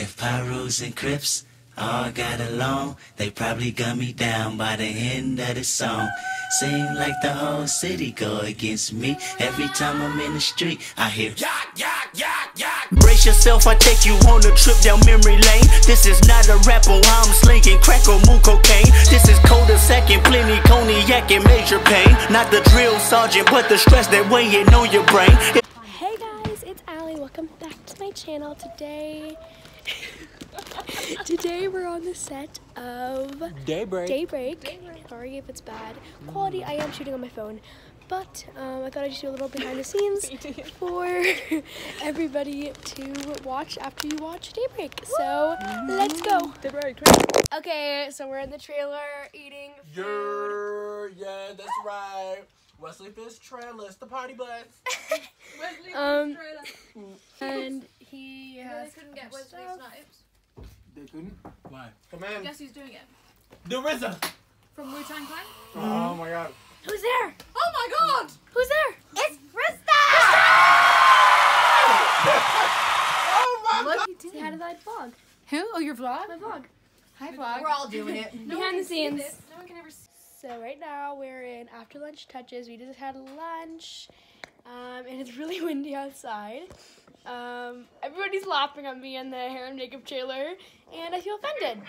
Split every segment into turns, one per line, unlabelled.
If Pyros and Crips all got along, they probably gun me down by the end of the song. Seem like the whole city go against me. Every time I'm in the street, I hear yak, yak, yak, yak. Brace yourself, I take you on a trip down memory lane. This is not a rapper, I'm slinging crack or moo cocaine. This is colder second, plenty cognac and major pain. Not the drill sergeant, but the stress that weighing on your brain.
Hey guys, it's Allie. Welcome back to my channel. Today we're on the set of Daybreak. Sorry if it's bad quality. I am shooting on my phone, but I thought I'd just do a little behind the scenes for everybody to watch after you watch Daybreak. So let's go. Okay, so we're in the trailer eating food.
Yeah, that's right. Wesley Fish trailer, it's the party bus.
Wesley Fish trailer.
And he
They couldn't get Wesley Snipes.
They couldn't? Why? Come in.
Guess who's doing it?
The RZA.
From Wu-Tang Clan?
Oh my god.
Who's there?
Oh my god!
Who's there? It's Krista!
Oh my god.
Say hi to my vlog.
Who? Oh, your vlog?
My vlog.
Hi vlog. We're all doing it.
Behind the scenes.
No one can ever see.
So right now we're in after lunch touches. We just had lunch, and it's really windy outside. Everybody's laughing at me in the hair and makeup trailer, and I feel offended.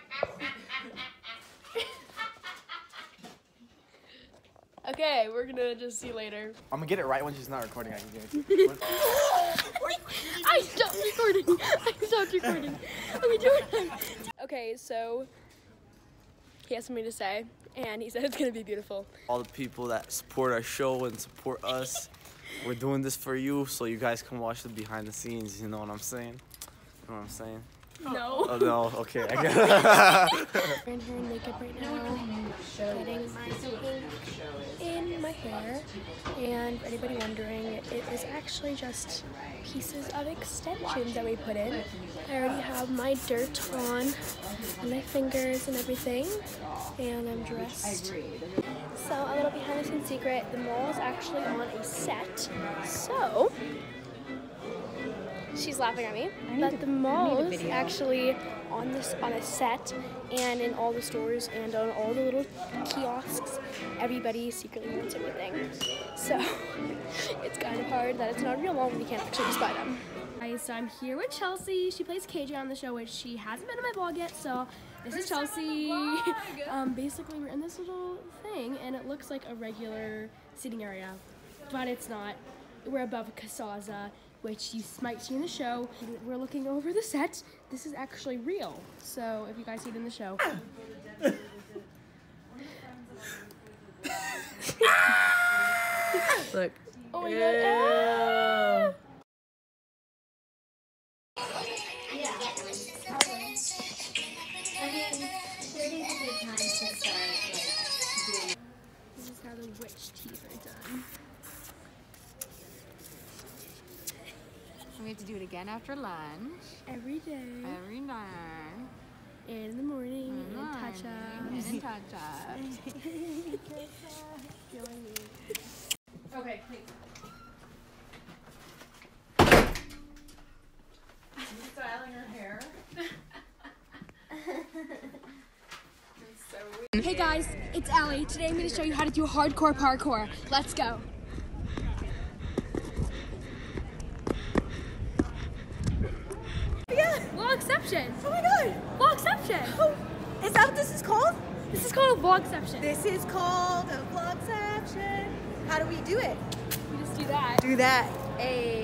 Okay, we're gonna just see you later.
I'm gonna get it right when she's not recording. I can get it.
I stopped recording. Okay, do it. Okay, so he has something to say, and he said it's gonna be beautiful.
All the people that support our show and support us, we're doing this for you, so you guys can watch the behind the scenes. You know what I'm saying? You know what I'm saying?
No.
Oh no. Okay, I get it.
We're in hair and makeup right now, getting my ink in my hair, and for anybody wondering, it is actually just pieces of extensions that we put in. I already have my dirt on my fingers and everything, and I'm dressed. So a little behind the scenes secret, the mall is actually on a set, so she's laughing at me, but the mall is actually on a set, and in all the stores and on all the little kiosks, everybody secretly wants everything. So it's kind of hard that it's not a real mall when you can't actually just buy them. Guys, so I'm here with Chelsea. She plays KJ on the show, which she hasn't been in my vlog yet. So this is Chelsea. Basically, we're in this little thing, and it looks like a regular seating area, but it's not. We're above Casaza, which you might see in the show. We're looking over the set. This is actually real. So if you guys see it in the show.
Look.
Oh my god. Ah! This is how the witch teeth are done.
We have to do it again after lunch.
Every day.
Every night.
And in the morning. And touch-ups.
And touch-ups. Okay, please. Styling her hair.
Hey guys, it's Allie. Today I'm going to show you how to do hardcore parkour. Let's go.
Yeah.
Vlogception.
Oh my god.
Vlogception.
Oh, is that what this is called?
This is called a vlogception.
This is called a vlogception. How do we do it?
We just do that.
Do that. Hey.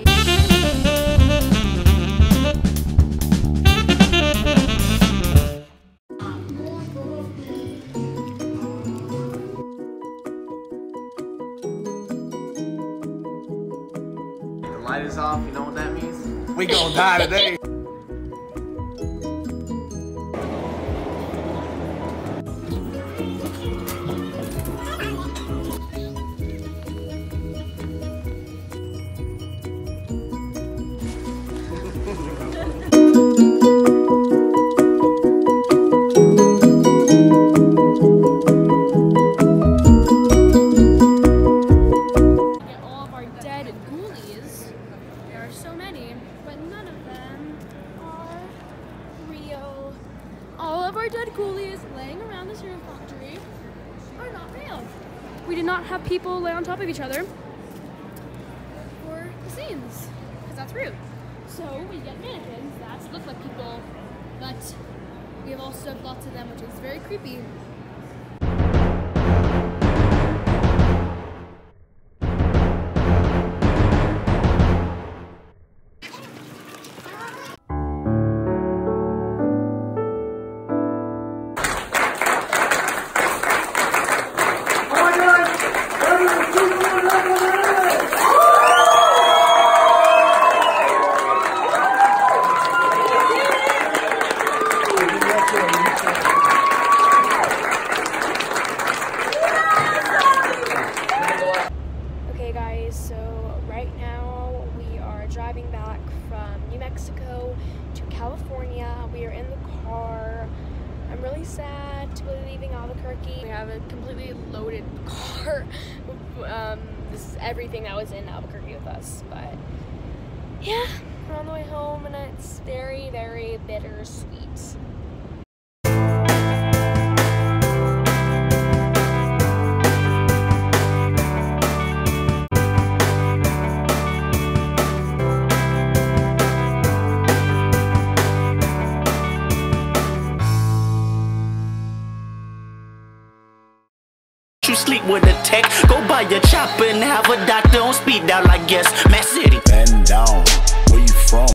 The light is off. You know what that means? We gonna die today.
Get all of our dead ghoulies. There are so many, but none of them of our dead coolies laying around the cereal factory are not real. We did not have people lay on top of each other for the scenes, because that's rude. So we get mannequins that look like people, but we have also lots of them, which is very creepy. Okay guys, so right now we are driving back from New Mexico to California. We are in the car. I'm really sad to be leaving Albuquerque. We have a completely loaded car. This is everything that was in Albuquerque with us, but yeah, we're on the way home and it's very, very bittersweet.
You sleep with a tech, go buy your chopper and have a doctor on speed dial, I guess. Mass City.
Bend down.